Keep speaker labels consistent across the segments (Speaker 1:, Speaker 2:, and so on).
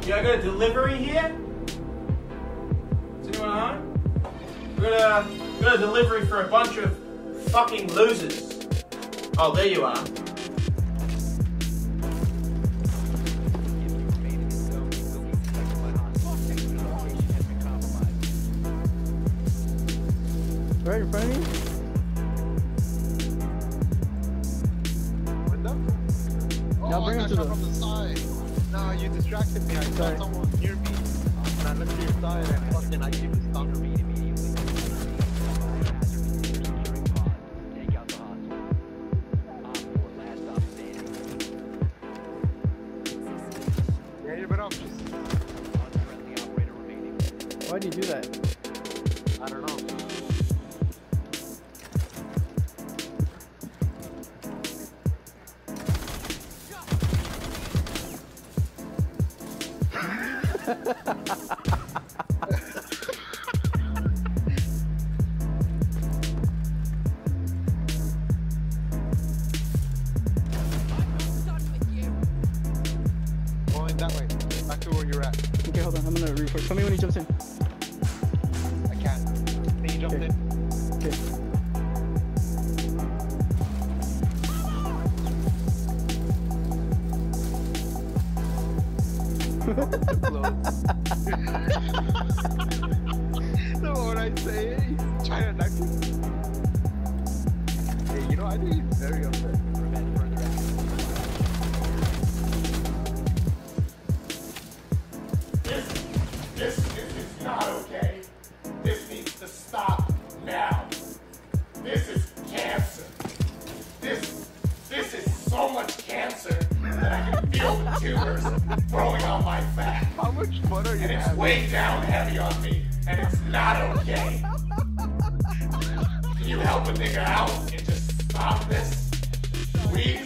Speaker 1: Yeah, I got a delivery here. Is anyone home? We got a delivery for a bunch of fucking losers. Oh, there you are.
Speaker 2: Right in front of you?
Speaker 3: Window?
Speaker 2: Now
Speaker 3: Oh,
Speaker 2: bring
Speaker 3: I
Speaker 2: him
Speaker 3: got
Speaker 2: to
Speaker 3: shot
Speaker 2: the...
Speaker 3: from the side. No, you distracted me. I saw someone near me. And I looked to your side and fucking I keep the stop. Yeah, you've been up.
Speaker 2: Why do you do that?
Speaker 3: I don't know. Going that way. Back to where you're at.
Speaker 2: Okay, hold on. I'm gonna report. Tell me when he jumps in.
Speaker 3: I can't. Then you jumped
Speaker 2: Okay.
Speaker 3: in.
Speaker 2: Okay.
Speaker 3: No, what I say, he's trying to knock you. Hey, you know, I think he's very upset.
Speaker 4: This is not okay. This needs to stop now. This is cancer. This is so much cancer that I can feel the tumors growing on my fat.
Speaker 3: How much fun are you
Speaker 4: And it's
Speaker 3: having?
Speaker 4: way down heavy on me, and it's not okay. Can you help a nigga out and just stop this? Please?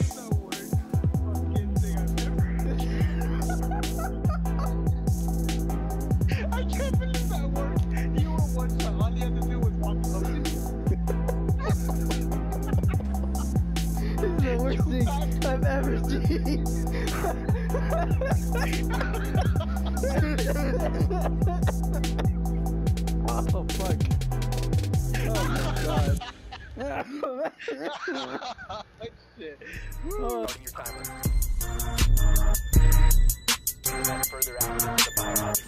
Speaker 3: I can't believe that worked. You were one shot. All you had to do was walk up to me.
Speaker 2: This is the worst thing I've ever seen. Oh, fuck. Oh, my God.
Speaker 3: Shit.
Speaker 2: Oh.
Speaker 5: Your timer. Further out into the biological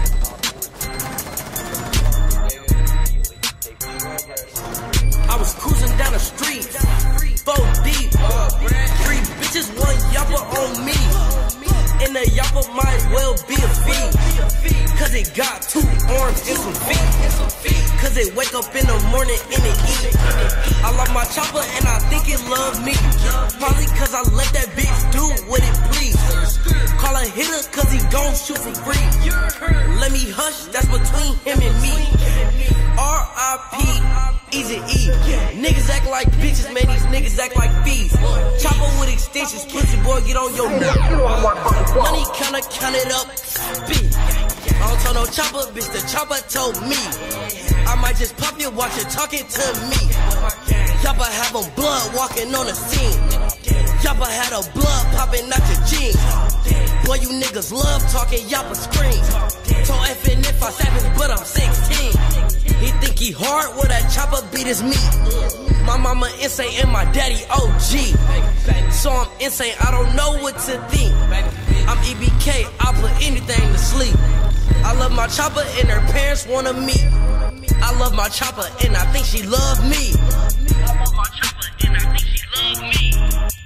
Speaker 6: I was cruising down the street, 4 deep, 3 bitches, 1 yapper on me, and the yapper might as well be a fee, cause it got 2 arms and some feet, cause it wake up in the morning and it eat. I love my chopper and I think it love me, probably cause I let that bitch do what it please. Call a hitter cause he gon' shoot for free. Let me hush, that's between him and me. R.I.P. Easy E. Niggas act like bitches, man, these niggas act like thieves. Chopper with extensions, pussy boy, get on your neck. Money count it up, speed. I don't tell no chopper, bitch, the chopper told me. I might just pop your watch and talking to me. Chopper have a blood walking on the scene. Chopper had a blood popping out your jeans. Boy, you niggas love talking, Yappa scream. So effing if I savage, but I'm 16. He think he hard, well that chopper beat his meat. My mama insane and my daddy OG. So I'm insane, I don't know what to think. I'm EBK, I'll put anything to sleep. I love my chopper and her parents wanna meet. I love my chopper and I think she love me. I love my chopper and I think she love me.